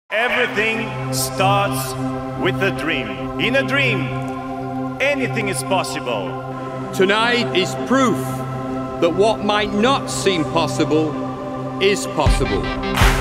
Everything starts with a dream. In a dream, anything is possible. Tonight is proof that what might not seem possible is possible.